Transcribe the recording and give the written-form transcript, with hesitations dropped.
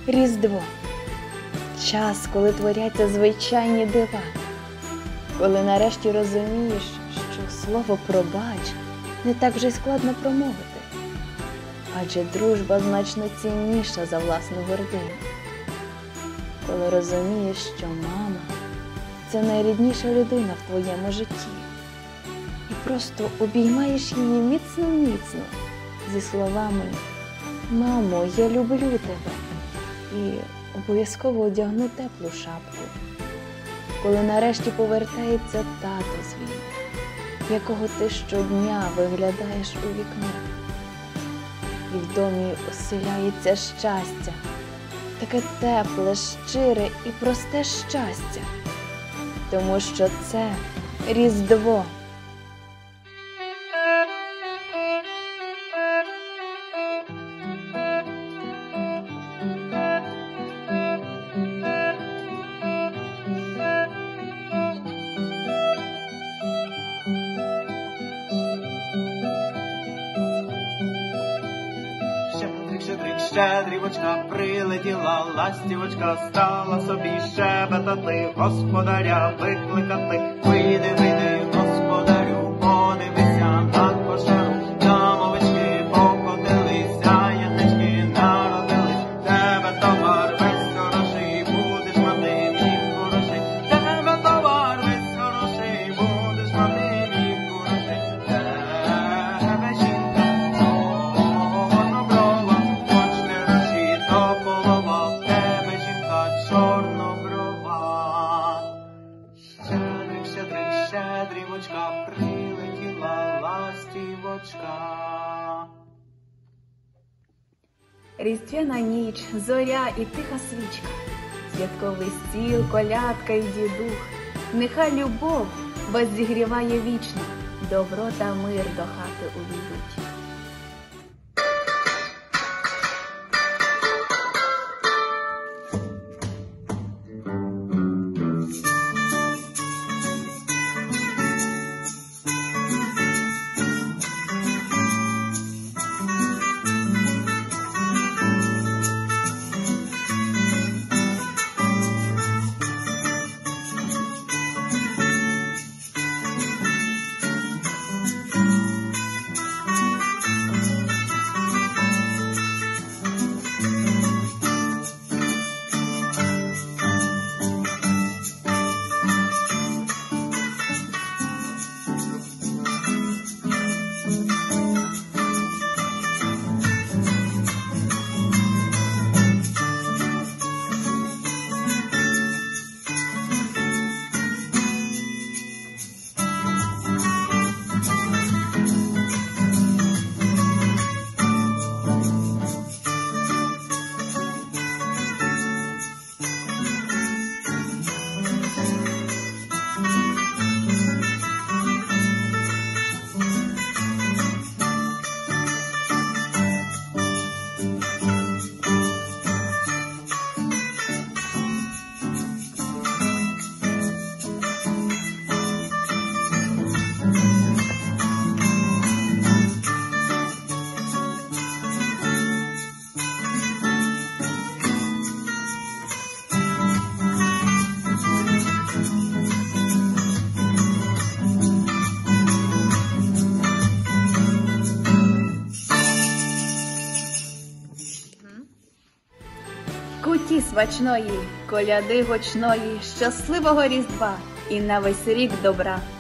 Різдво – час, коли творяться звичайні дива, коли нарешті розумієш, що слово «пробач» не так вже й складно промовити, адже дружба значно цінніша за власну гординю. Коли розумієш, що мама – це найрідніша людина в твоєму житті, і просто обіймаєш її міцно-міцно зі словами «Мамо, я люблю тебе» і обов'язково одягну теплу шапку. Коли нарешті повертається тато з війни, якого ти щодня виглядаєш у вікно, і в домі оселяється щастя, таке тепле, щире і просте щастя, тому що це Різдво. Щедрівочка прилетіла, ластівочка стала собі щебетати, господаря викликати. Вийди, вийди, господарю, подивися на кошару, там овечки покотилися, ягнички народились. Тебе товар весь хороший, будеш мати мій хороший. Тебе товар весь хороший, будеш мати мій хороший. Тебе жінка чорноброва, то голова, в тебе жінка чорноброва. Щедрик, щедрик, щедрівочка, прилетіла ластівочка. Різдвяна ніч, зоря і тиха свічка, святковий стіл, колядка й дідух. Нехай любов вас зігріває вічно, добро та мир до хати увійдуть. Куті смачної, коляди гучної, щасливого Різдва і на весь рік добра.